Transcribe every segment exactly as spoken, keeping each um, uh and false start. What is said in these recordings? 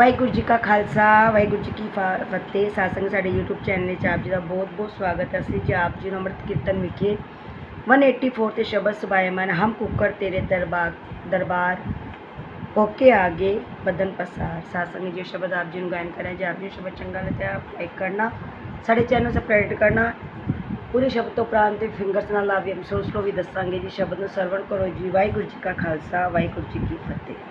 ਵਾਹਿਗੁਰੂ ਜੀ ਕਾ ਖਾਲਸਾ ਵਾਹਿਗੁਰੂ ਜੀ ਕੀ ਫਾ- ਫਤਿਹ। ਸਾਸੰਗ ਸਾਡੇ YouTube channel ਵਿੱਚ ਆਪ ਜੀ ਦਾ ਬਹੁਤ ਬਹੁਤ ਸਵਾਗਤ ਹੈ। ਅਸੀਂ ਜੀ ਆਪ ਜੀ ਨੂੰ ਅੰਮ੍ਰਿਤ ਕੀਰਤਨ ਵਿਖੇ ਇੱਕ ਸੌ ਚੁਰਾਸੀ ਤੇ ਸ਼ਬਦ ਸੁਭਾਇਮਾਨ ਹਮ ਕੁੱਕਰ ਤੇਰੇ ਦਰਬਾਰ ਦਰਬਾਰ ਹੋਕੇ आगे बदन पसार। सासंग जो शब्द आप जी गायन करें जो आप जी शब्द चंगा लगता है आप लाइक करना, साढ़े चैनल सबसक्राइब करना। पूरे शब्द तो उपरांत फिंगर्स ना लाभ एपिसोड को भी दसांगे जी। शब्द में सरवण करो जी। वाहिगुरू जी का खालसा वाहिगुरू जी की फतेह।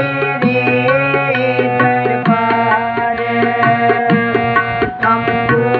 हमको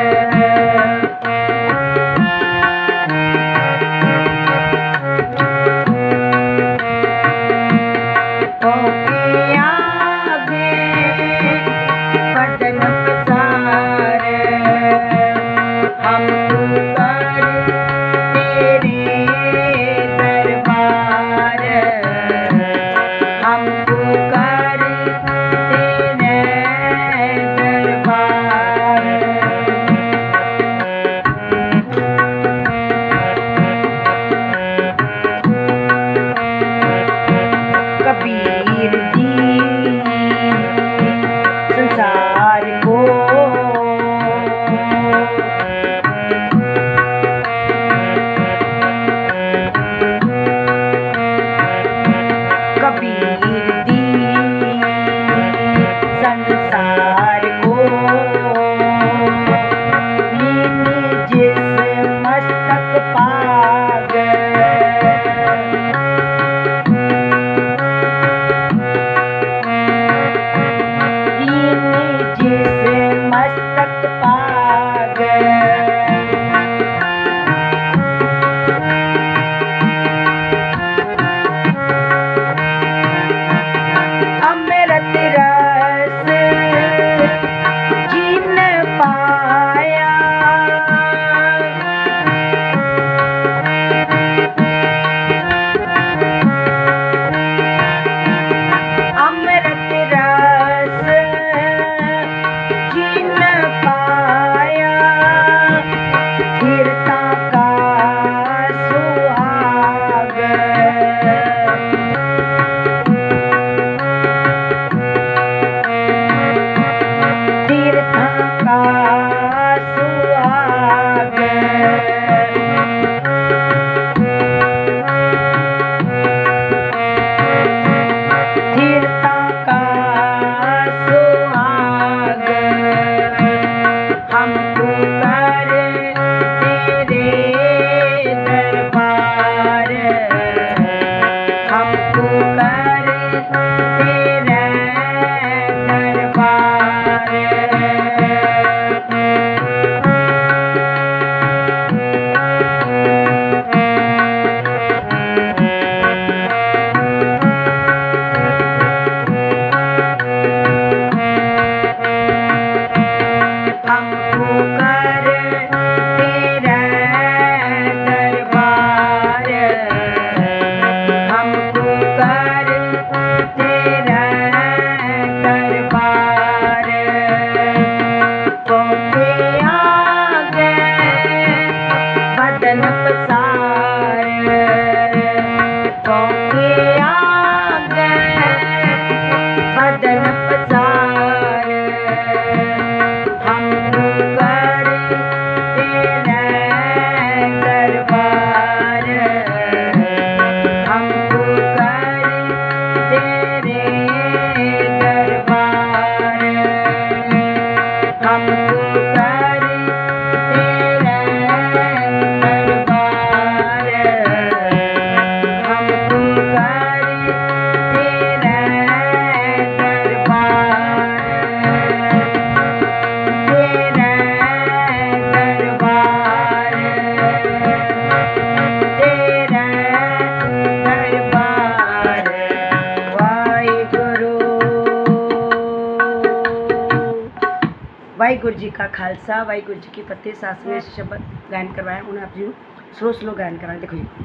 वाहिगुरु जी का खालसा वाहिगुरु जी की फतेह। शास्त्रीय शब्द गायन करवाया उन्हें आप जी स्लो स्लो गायन कराएं। देखो जी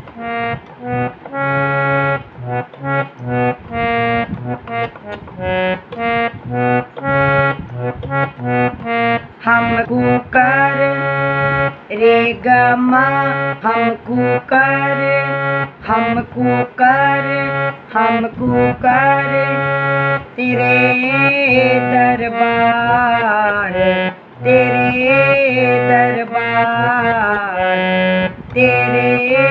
हम कुकर रे गमा हम कुकर हम कुकर हम कुकर तेरे दरबार तेरे दरबार तेरे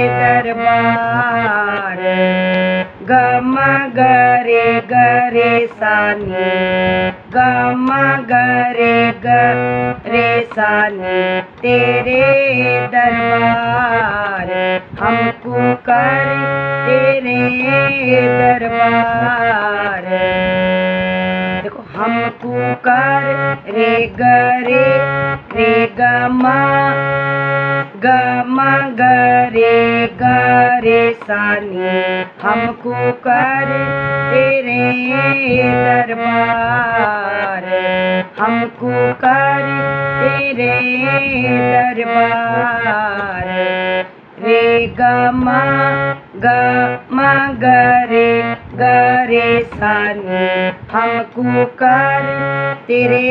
दरबार गम गरे गरे सानी गम गरे गरे सानी तेरे दरबार हम पुकार तेरे दरबार। देखो हम पुकार रे गरे रे ग म ग म ग रे ग रे सा नी हमको कर तेरे दरबार, हमको कर तेरे दरबार। रे ग म ग म ग रे ग रे सा नी हमको कर तेरे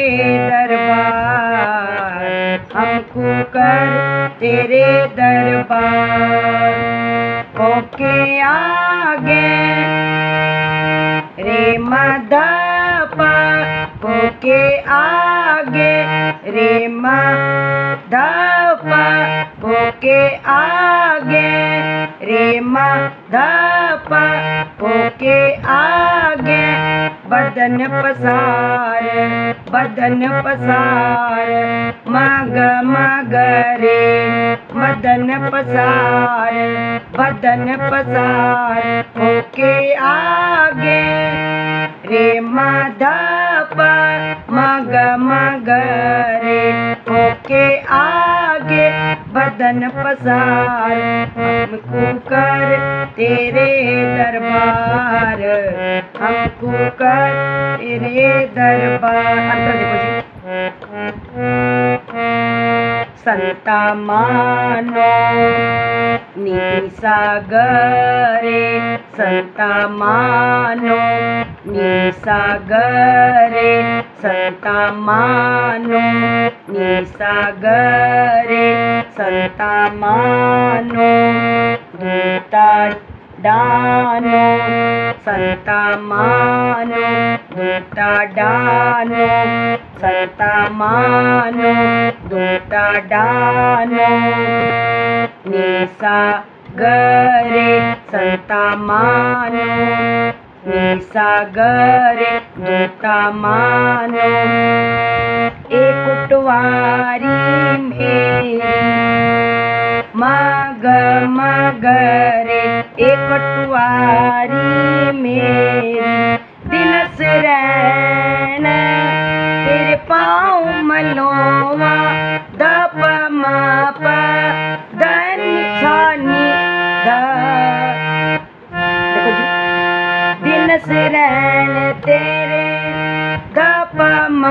दरबार, हमको कर तेरे दरबार। ओके आगे रे म ध प ओके आगे रे म ध प ओके आगे रे म ध प ओके आगे बदन पसार बदन पसार म ग म ग रे बदन पसार बदन पसार। ओके आगे रे म ध प म ग म ग रे ओके आगे बदन पसार हमको कर तेरे दरबार, हमको कर तेरे दरबार। अंतर देखो जी। संता मानो नी सा ग रे संता मानो नी सा ग रे संता मानो नी सा ग रे संता मानो दूता डानो संता मानो दूता डानो संता मानो दूता डानो नी सा ग रे संता मानो नी सा ग रे दूता मानो। एक कुटवारी मेरी म ग म ग रे एक कुटवारी मेरी दिन शरण तेरे पाँव मलोवा द प म प द नि सा नि ध। देखो जी। दिन शरण तेरे द प म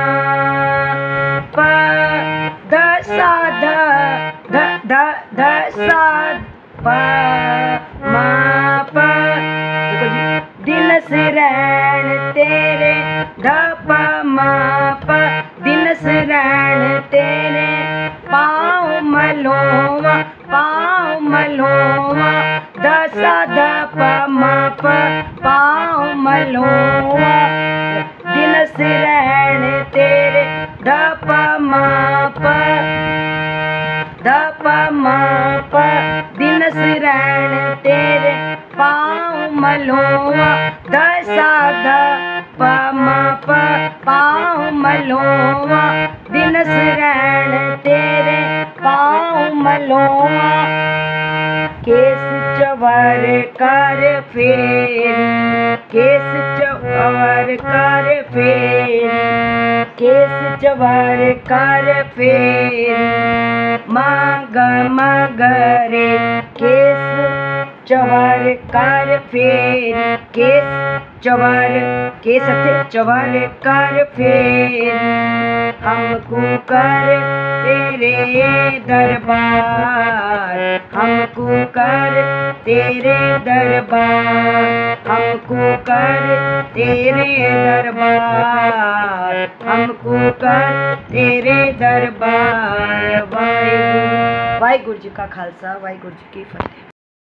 प द सा ध ध ध ध सा प म प। देखो जी। दिन शरण तेरे ध प म प दिन शरण तेरे पाँव मलोवा पाँव मलोवा द सा ध प म प पाँव मलोवा दिन शरण तेरे ध प म प ध प म प दिन शरण तेरे पाँव मलोवा द सा ध प म प पाँव मलोवा दिन शरण तेरे पाँव मलोवा। केस चवर कर फेर केस चवर कर फेर केस चवर कर फेर म ग म ग रे केस चवर कर फेर केस चवर केस थे चवर कर फेर हमको कर तेरे दरबार, हमको कर तेरे दरबार, हमको कर तेरे दरबार, हमको कर तेरे दरबार। वाहिगुरु वाहिगुरु जी का खालसा वाहिगुरु जी की फतेह।